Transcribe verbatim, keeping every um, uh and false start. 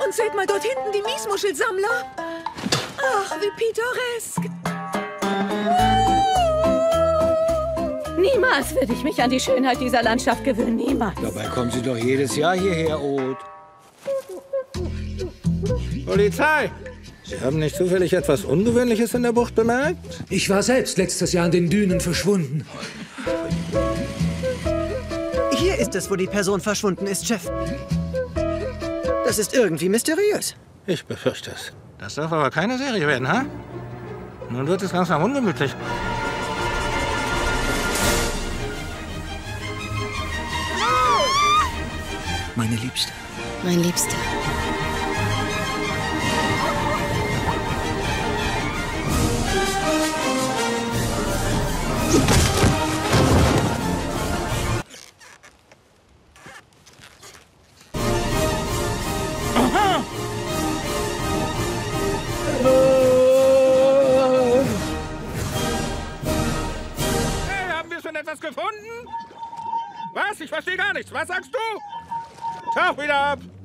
Und seht mal dort hinten die Miesmuschelsammler. Ach, wie pittoresk. Niemals würde ich mich an die Schönheit dieser Landschaft gewöhnen. Niemals. Dabei kommen Sie doch jedes Jahr hierher, Oth. Polizei! Sie haben nicht zufällig etwas Ungewöhnliches in der Bucht bemerkt? Ich war selbst letztes Jahr in den Dünen verschwunden. Hier ist es, wo die Person verschwunden ist, Chef. Das ist irgendwie mysteriös. Ich befürchte es. Das darf aber keine Serie werden, ha? Nun wird es langsam ungemütlich. Meine Liebste. Mein Liebster. Aha! Hey, haben wir schon etwas gefunden? Was? Ich verstehe gar nichts. Was sagst du? Tauch wieder ab!